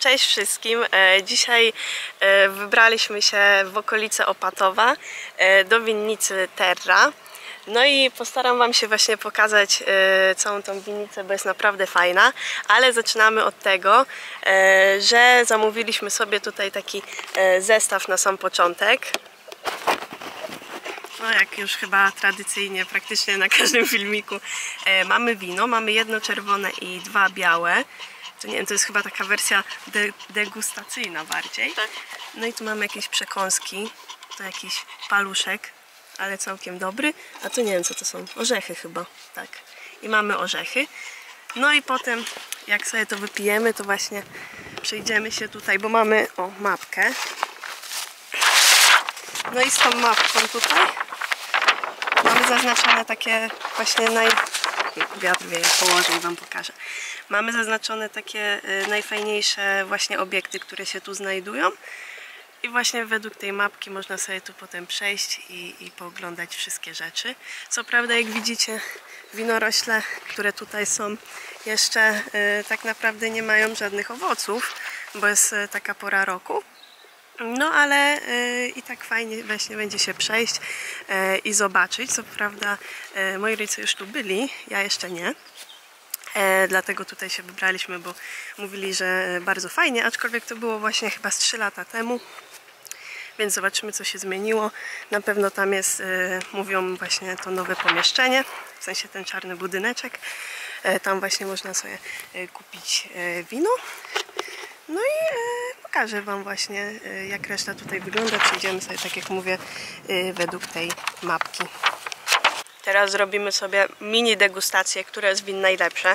Cześć wszystkim! Dzisiaj wybraliśmy się w okolice Opatowa do winnicy Terra. No i postaram Wam się właśnie pokazać całą tą winnicę, bo jest naprawdę fajna. Ale zaczynamy od tego, że zamówiliśmy sobie tutaj taki zestaw na sam początek. No jak już chyba tradycyjnie, praktycznie na każdym filmiku mamy wino, mamy jedno czerwone i dwa białe. To nie wiem, to jest chyba taka wersja degustacyjna bardziej. Tak. No i tu mamy jakieś przekąski, to jakiś paluszek, ale całkiem dobry. A tu nie wiem co to są, orzechy chyba, tak. I mamy orzechy. No i potem jak sobie to wypijemy, to właśnie przejdziemy się tutaj, bo mamy mapkę. No i z tą mapką tutaj mamy zaznaczone takie właśnie wiatr wieje, położę i Wam pokażę. Mamy zaznaczone takie najfajniejsze właśnie obiekty, które się tu znajdują. I właśnie według tej mapki można sobie tu potem przejść i pooglądać wszystkie rzeczy. Co prawda, jak widzicie, winorośle, które tutaj są, jeszcze tak naprawdę nie mają żadnych owoców, bo jest taka pora roku. No ale i tak fajnie właśnie będzie się przejść i zobaczyć. Co prawda moi rodzice już tu byli, ja jeszcze nie. Dlatego tutaj się wybraliśmy, bo mówili, że bardzo fajnie, aczkolwiek to było właśnie chyba z 3 lata temu. Więc zobaczymy, co się zmieniło. Na pewno tam jest, mówią właśnie, to nowe pomieszczenie, w sensie ten czarny budyneczek. Tam właśnie można sobie kupić wino. No i pokażę Wam właśnie, jak reszta tutaj wygląda. Przejdziemy sobie, tak jak mówię, według tej mapki. Teraz zrobimy sobie mini degustację, które z win najlepsze.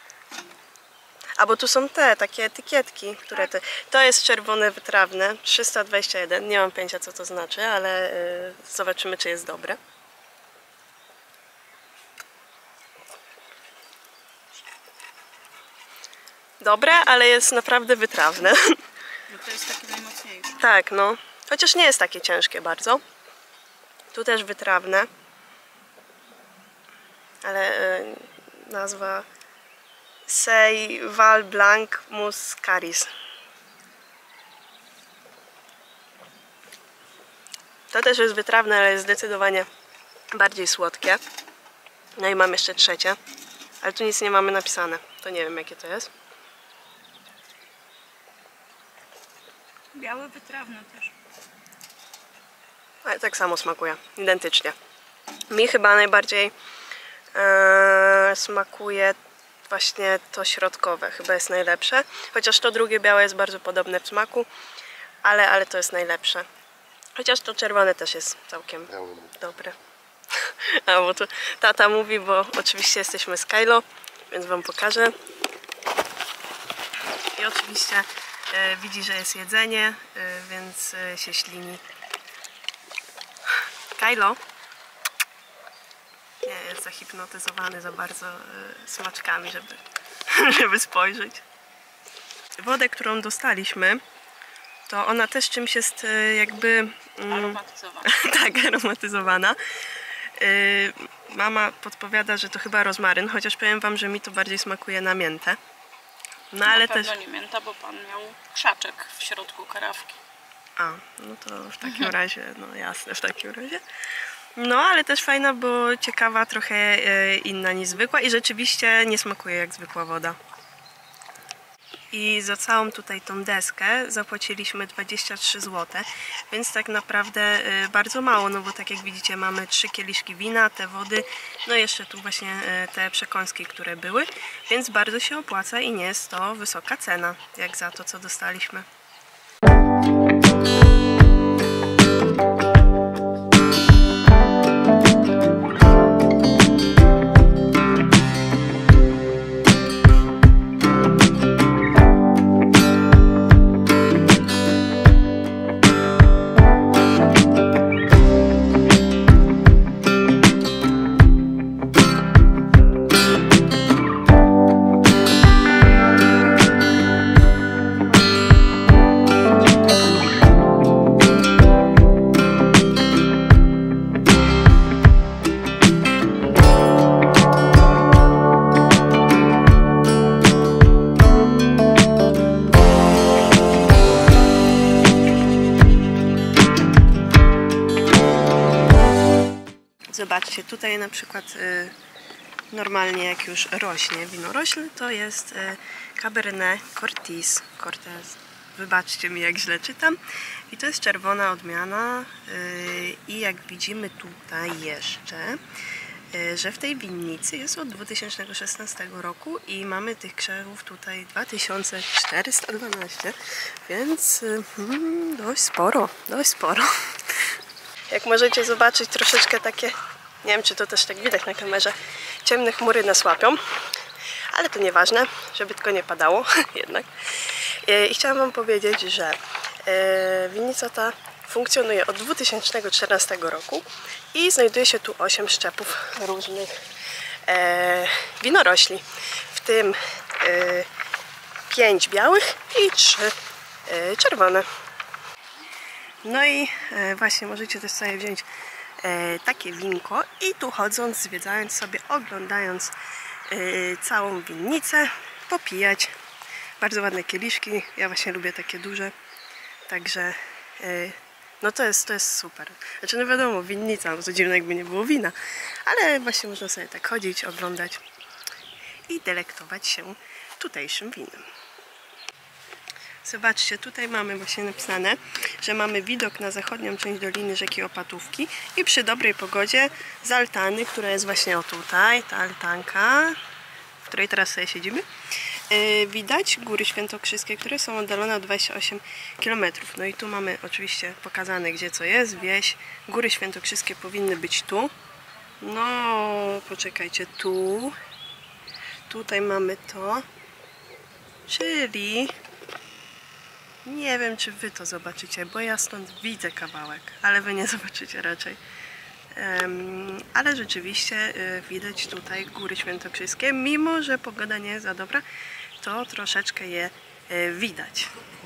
A bo tu są te takie etykietki, które to jest czerwone wytrawne 321. Nie mam pojęcia co to znaczy, ale zobaczymy, czy jest dobre. Dobre, ale jest naprawdę wytrawne. No to jest takie najmocniejsze. Tak, no. Chociaż nie jest takie ciężkie bardzo. Tu też wytrawne. Ale nazwa Seyval Blanc Muscaris. To też jest wytrawne, ale jest zdecydowanie bardziej słodkie. No i mam jeszcze trzecie, ale tu nic nie mamy napisane. To nie wiem, jakie to jest. Białe wytrawne też. Ale tak samo smakuje, identycznie. Mi chyba najbardziej smakuje właśnie to środkowe, chyba jest najlepsze. Chociaż to drugie białe jest bardzo podobne w smaku, ale to jest najlepsze. Chociaż to czerwone też jest całkiem dobre. A bo tu tata mówi, bo oczywiście jesteśmy z Kylo, więc Wam pokażę. I oczywiście widzi, że jest jedzenie, więc się ślini. Kylo nie jest zahipnotyzowany za bardzo smaczkami, żeby spojrzeć. Wodę, którą dostaliśmy, to ona też czymś jest jakby aromatyzowana. Tak, aromatyzowana. Mama podpowiada, że to chyba rozmaryn, chociaż powiem Wam, że mi to bardziej smakuje na miętę. No ale też nie mięta, bo pan miał krzaczek w środku karawki. A, no to w takim razie, no jasne, w takim razie. No, ale też fajna, bo ciekawa, trochę inna niż zwykła i rzeczywiście nie smakuje jak zwykła woda. I za całą tutaj tą deskę zapłaciliśmy 23 zł, więc tak naprawdę bardzo mało, no bo tak jak widzicie mamy 3 kieliszki wina, te wody, no i jeszcze tu właśnie te przekąski, które były, więc bardzo się opłaca i nie jest to wysoka cena, jak za to, co dostaliśmy. zobaczcie, tutaj na przykład normalnie jak już rośnie winorośl, to jest Cabernet Cortez. Wybaczcie mi, jak źle czytam. I to jest czerwona odmiana i jak widzimy tutaj jeszcze, że w tej winnicy jest od 2016 roku i mamy tych krzewów tutaj 2412, więc dość sporo. Jak możecie zobaczyć, troszeczkę takie, nie wiem czy to też tak widać na kamerze, ciemne chmury nas łapią, ale to nieważne, żeby tylko nie padało jednak. I chciałam wam powiedzieć, że winnica ta funkcjonuje od 2014 roku i znajduje się tu 8 szczepów różnych winorośli, w tym 5 białych i 3 czerwone. No i właśnie możecie też sobie wziąć takie winko i tu chodząc, zwiedzając sobie, oglądając całą winnicę, popijać. Bardzo ładne kieliszki, ja właśnie lubię takie duże, także no to jest super. Znaczy no wiadomo, winnica, no to dziwne jakby nie było wina, ale właśnie można sobie tak chodzić, oglądać i delektować się tutejszym winem. Zobaczcie, tutaj mamy właśnie napisane, że mamy widok na zachodnią część doliny rzeki Opatówki i przy dobrej pogodzie z altany, która jest właśnie o tutaj, ta altanka, w której teraz sobie siedzimy, widać Góry Świętokrzyskie, które są oddalone o 28 km. No i tu mamy oczywiście pokazane, gdzie co jest, wieś. Góry Świętokrzyskie powinny być tu. No, poczekajcie, tu. Tutaj mamy to. Czyli nie wiem, czy wy to zobaczycie, bo ja stąd widzę kawałek, ale wy nie zobaczycie raczej. Ale rzeczywiście widać tutaj Góry Świętokrzyskie, mimo że pogoda nie jest za dobra, to troszeczkę je widać.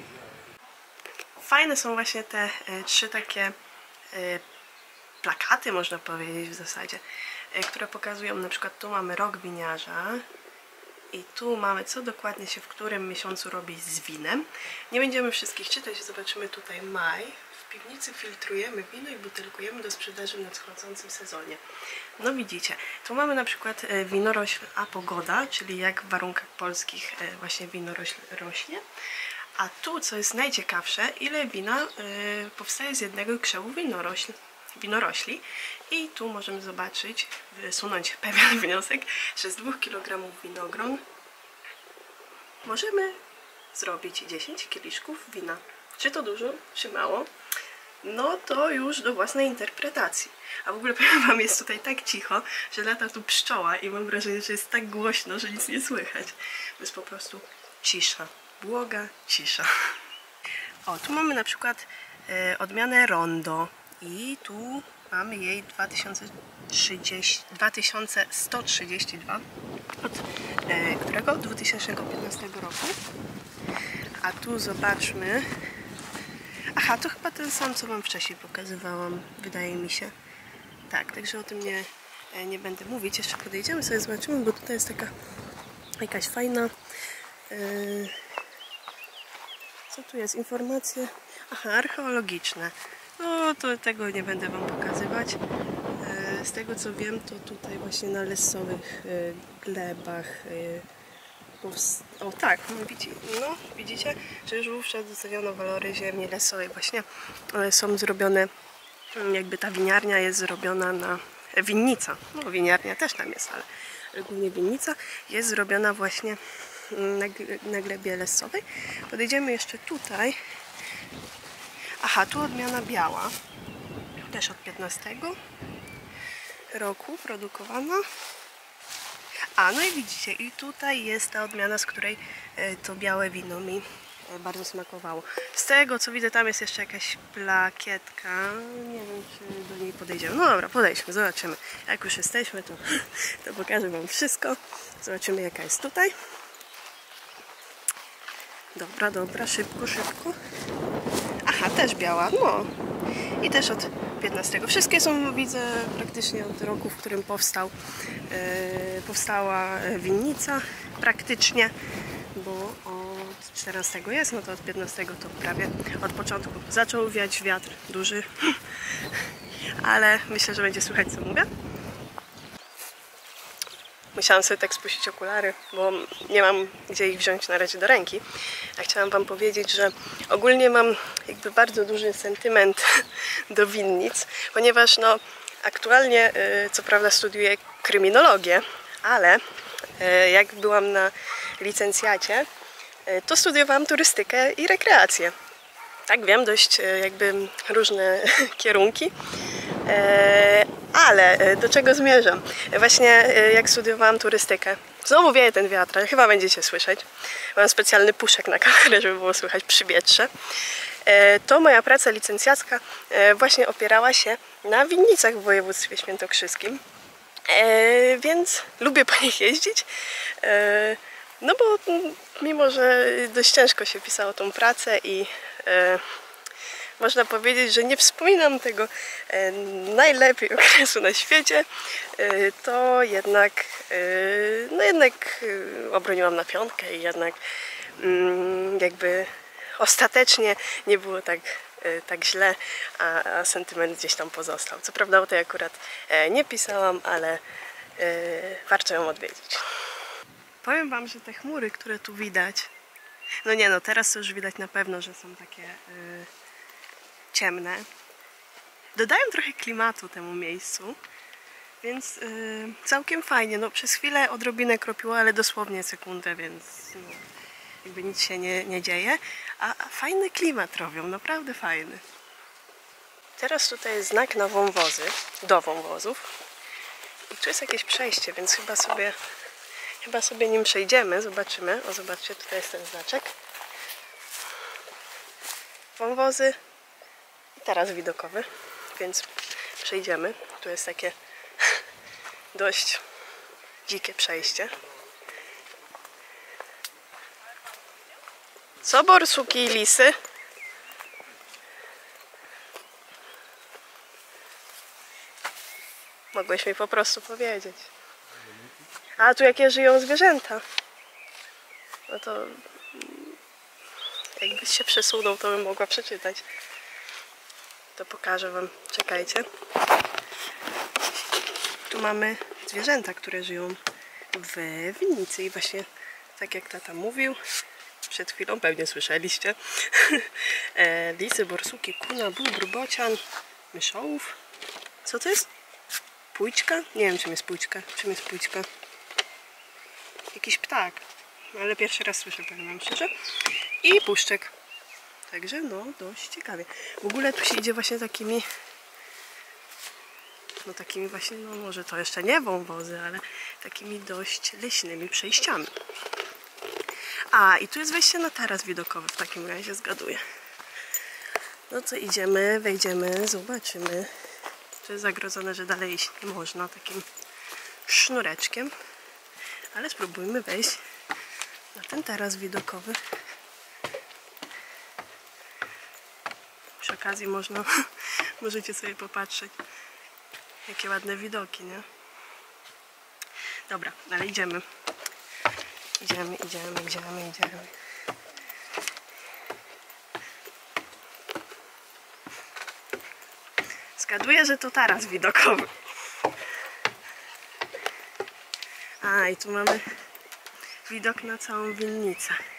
Fajne są właśnie te 3 takie plakaty, można powiedzieć w zasadzie, które pokazują, na przykład tu mamy rok winiarza i tu mamy, co dokładnie się w którym miesiącu robi z winem. Nie będziemy wszystkich czytać, zobaczymy tutaj maj. W piwnicy filtrujemy wino i butelkujemy do sprzedaży w nadchodzącym sezonie. No widzicie, tu mamy na przykład winorośl a pogoda, czyli jak w warunkach polskich właśnie winorośl rośnie. A tu, co jest najciekawsze, ile wina powstaje z jednego krzewu winorośli. I tu możemy zobaczyć, wysunąć pewien wniosek, że z 2 kg winogron możemy zrobić 10 kieliszków wina. Czy to dużo, czy mało? No to już do własnej interpretacji. A w ogóle powiem wam, jest tutaj tak cicho, że lata tu pszczoła i mam wrażenie, że jest tak głośno, że nic nie słychać. To jest po prostu cisza. Błoga cisza. O, tu mamy na przykład odmianę Rondo i tu mamy jej 2132, od którego 2015 roku. A tu zobaczmy. Aha, to chyba ten sam, co wam wcześniej pokazywałam, wydaje mi się. Tak, także o tym nie będę mówić. Jeszcze podejdziemy sobie, zobaczymy, bo tutaj jest taka jakaś fajna... co tu jest? Informacje? Aha, archeologiczne. No, to tego nie będę wam pokazywać. Z tego co wiem, to tutaj właśnie na lesowych glebach o tak, widzicie, że już wówczas doceniono walory ziemi lesowej. Właśnie są zrobione, jakby ta winiarnia jest zrobiona na winnica. No winiarnia też tam jest, ale głównie winnica jest zrobiona właśnie na glebie lesowej. Podejdziemy jeszcze tutaj. Aha, tu odmiana biała. Też od 15 roku produkowana. A, no i widzicie, i tutaj jest ta odmiana, z której to białe wino mi bardzo smakowało. Z tego co widzę, tam jest jeszcze jakaś plakietka. Nie wiem, czy do niej podejdziemy. No dobra, podejdźmy, zobaczymy. Jak już jesteśmy, to pokażę wam wszystko. Zobaczymy, jaka jest tutaj. Dobra, szybko. Aha, też biała, no. I też od 15. Wszystkie są, widzę, praktycznie od roku, w którym powstała winnica. Praktycznie, bo od 14 jest, no to od 15 to prawie od początku. Zaczął wiać wiatr duży, ale myślę, że będzie słychać, co mówię. Musiałam sobie tak spuścić okulary, bo nie mam gdzie ich wziąć na razie do ręki. A chciałam wam powiedzieć, że ogólnie mam jakby bardzo duży sentyment do winnic, ponieważ no aktualnie co prawda studiuję kryminologię, ale jak byłam na licencjacie, to studiowałam turystykę i rekreację. Tak, wiem, dość jakby różne kierunki, ale do czego zmierzam? Właśnie jak studiowałam turystykę, znowu wieje ten wiatr, ale chyba będziecie słyszeć. Mam specjalny puszek na kamerę, żeby było słychać przy wietrze. To moja praca licencjacka właśnie opierała się na winnicach w województwie świętokrzyskim. Więc lubię po nich jeździć. No bo mimo, że dość ciężko się pisało tą pracę i można powiedzieć, że nie wspominam tego najlepiej okresu na świecie, to jednak, no jednak obroniłam na piątkę i jednak jakby ostatecznie nie było tak źle, a sentyment gdzieś tam pozostał. Co prawda o tej akurat nie pisałam, ale warto ją odwiedzić. Powiem wam, że te chmury, które tu widać, no nie no, teraz to już widać na pewno, że są takie ciemne. Dodają trochę klimatu temu miejscu, więc całkiem fajnie. No przez chwilę odrobinę kropiło, ale dosłownie sekundę, więc no, jakby nic się nie dzieje. A fajny klimat robią, naprawdę fajny. Teraz tutaj jest znak na wąwozy, do wąwozów. I tu jest jakieś przejście, więc chyba sobie nim przejdziemy, zobaczymy. O, zobaczcie, tutaj jest ten znaczek. Wąwozy i taras widokowy, więc przejdziemy. Tu jest takie dość dzikie przejście. Co borsuki i lisy? Mogłeś mi po prostu powiedzieć. A tu jakie żyją zwierzęta. No to jakbyś się przesunął, to bym mogła przeczytać. To pokażę wam. Czekajcie. Tu mamy zwierzęta, które żyją w winnicy i właśnie tak jak tata mówił przed chwilą, pewnie słyszeliście. Lisy, borsuki, kuna, bóbr, bocian, myszołów. Co to jest? Pójczka? Nie wiem czym jest pójczka. Czym jest pójczka? Jakiś ptak. Ale pierwszy raz słyszę, powiem wam szczerze. I puszczek. Także no, dość ciekawie. W ogóle tu się idzie właśnie takimi... No takimi właśnie, no może to jeszcze nie wąwozy, ale takimi dość leśnymi przejściami. A, i tu jest wejście na taras widokowy, w takim razie zgaduję. No to idziemy, wejdziemy, zobaczymy. To jest zagrodzone, że dalej iść nie można takim sznureczkiem. Ale spróbujmy wejść na ten taras widokowy. Przy okazji możecie sobie popatrzeć, jakie ładne widoki, nie? Dobra, ale idziemy. Idziemy. Zgaduję, że to taras widokowy. A, i tu mamy widok na całą winnicę.